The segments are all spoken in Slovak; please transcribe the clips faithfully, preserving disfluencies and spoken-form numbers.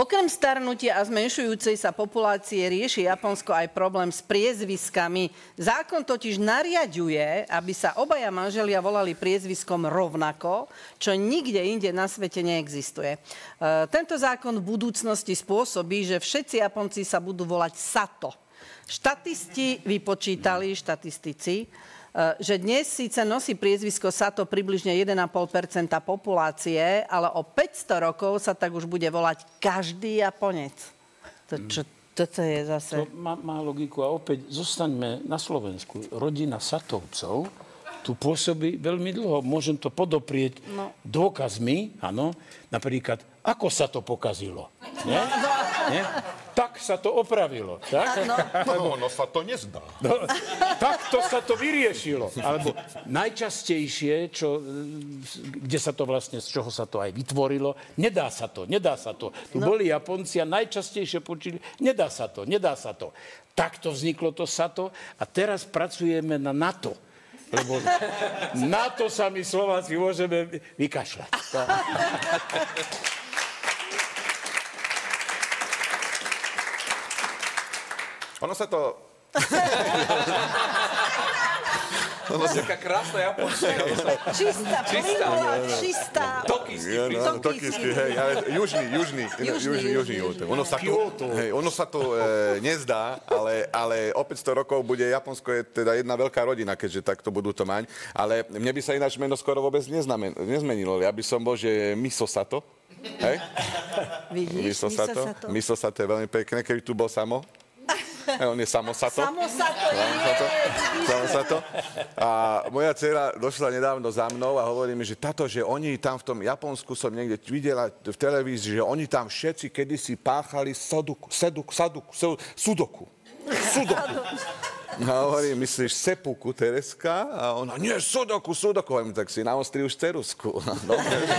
Okrem starnutia a zmenšujúcej sa populácie rieši Japonsko aj problém s priezviskami. Zákon totiž nariaďuje, aby sa obaja manželia volali priezviskom rovnako, čo nikde inde na svete neexistuje. E, tento zákon v budúcnosti spôsobí, že všetci Japonci sa budú volať Sato. Štatisti vypočítali, štatistici, že dnes síce nosí priezvisko Sato približne jeden a pol percenta populácie, ale o päťsto rokov sa tak už bude volať každý Japonec. To, čo, toto je zase... To má, má logiku a opäť zostaňme na Slovensku. Rodina Satovcov tu pôsobí veľmi dlho. Môžem to podoprieť no. dôkazmi, áno, napríklad, ako sa to pokazilo. Nie? Nie? Tak sa to opravilo. Tak? No, no, no sa to nezdá. No, takto sa to vyriešilo. Alebo najčastejšie, čo, kde sa to vlastne, z čoho sa to aj vytvorilo, nedá sa to, nedá sa to. Tu no. boli Japonci a najčastejšie počuli, nedá sa to, nedá sa to. Takto vzniklo to Sato a teraz pracujeme na NATO. Lebo na to sa my Slováci môžeme vykašľať. Ono sa to... ono sa taká krásna Japonská. Čistá, plynulá, čistá. Tokijský. Tokijský, hej, ale južný, južný. Južný, južný. Ono sa to, hej, ono sa to e, nezdá, ale, ale o päťsto rokov bude Japonsko je teda jedna veľká rodina, keďže takto budú to mať. Ale mne by sa ináč meno skoro vôbec neznamen, nezmenilo. Ja by som bol, že Miso Sato. Hej? Vidíš, Miso Sato. Miso Sato je veľmi pekné, keby tu bol Samo. On je Samosato. Samosato je. Samosato. A moja dcera došla nedávno za mnou a hovorí mi, že táto, že oni tam v tom Japonsku som niekde videla v televízii, že oni tam všetci kedysi páchali soduku, seduku, saduku, sudoku. Sudoku. A hovorí, myslíš sepuku, Tereska? A ona, nie, sudoku, sudoku. Hovorím, tak si naostri už cerusku. Dobre, no.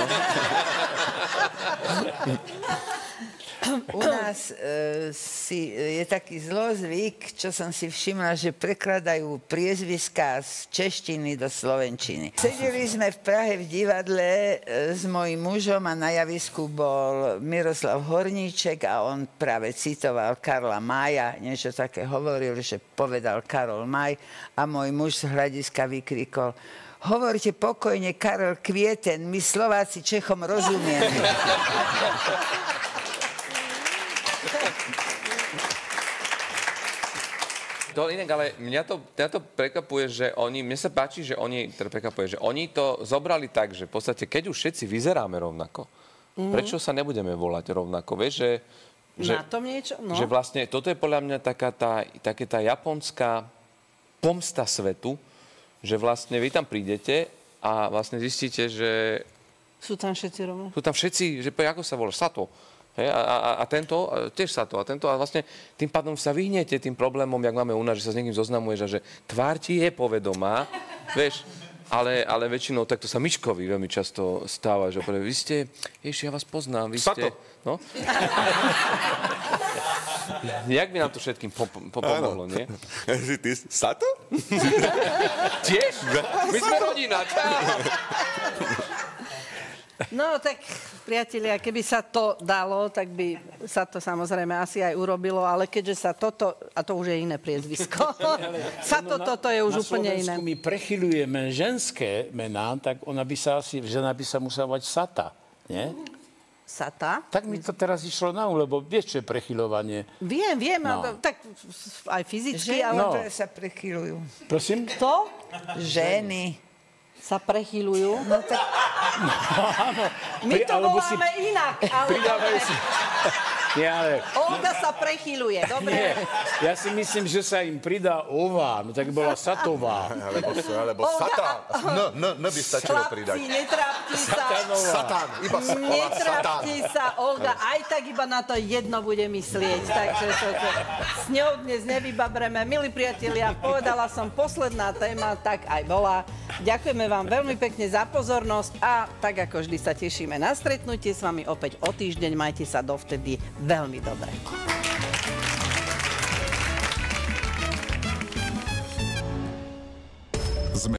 U nás e, si, je taký zlozvyk, čo som si všimla, že prekladajú priezviská z češtiny do slovenčiny. Sedeli sme v Prahe v divadle e, s mojím mužom a na javisku bol Miroslav Horníček a on práve citoval Karla Maja, niečo také hovoril, že povedal Karol Maj a môj muž z hľadiska vykrikol: hovorte pokojne, Karel Kvieten, my Slováci Čechom rozumieme. To inak, ale mňa to, mňa to prekvapuje, že oni, mne sa páči, že oni, teda prekvapuje, že oni to zobrali tak, že v podstate, keď už všetci vyzeráme rovnako, mm-hmm. prečo sa nebudeme volať rovnako, vieš, že... že na tom niečo? No. Že vlastne, toto je podľa mňa taká tá, také tá japonská pomsta svetu, že vlastne vy tam prídete a vlastne zistíte, že... Sú tam všetci rovnako? Sú tam všetci, že ako sa volá, Sato. Hej, a, a, a tento, tiež sa to, a tento, a vlastne tým pádom sa vyhnete tým problémom, jak máme u nás, že sa s niekým zoznamuješ a že tvár ti je povedomá, vieš, ale, ale väčšinou takto sa Miškovi veľmi často stáva, že vy ste, ešte ja vás poznám, vy ste... Sato. No? Jak by nám to všetkým pomohlo, nie? Si ty Sato? Tiež? My sme rodina, čau! No tak, priatelia, keby sa to dalo, tak by sa to samozrejme asi aj urobilo, ale keďže sa toto, a to už je iné priezvisko, sa to, toto je už úplne iné. Na Slovensku my prechylujeme ženské mená, tak ona by sa asi, žena by sa musela volať Sata, nie? Sata? Tak mi to teraz išlo na um, lebo vieš, čo je prechylovanie? Viem, viem, No. ale tak aj fyzicky, Ženy, ale... No. ktoré sa prechylujú. Prosím? To Ženy. sa prechylujú. No tak... No, áno. My Pri- to alebo voláme si- inak, ale... Pridávajú si... Nie, ale... Olga sa prechyluje, dobre? Nie, ja si myslím, že sa im pridá ová, no tak bola Satová. Alebo, alebo Olga, Satan. No, no, no by stačilo pridať. Chlapci, netrápte sa. Satanová. Satan, iba Satan. Netrápte sa, Olga aj tak iba na to jedno bude myslieť. Takže to, to, s ňou dnes nevybabreme. Milí priatelia, povedala som, posledná téma, tak aj bola. Ďakujeme vám veľmi pekne za pozornosť a tak ako vždy sa tešíme na stretnutie s vami opäť o týždeň. Majte sa dovtedy veľmi dobre.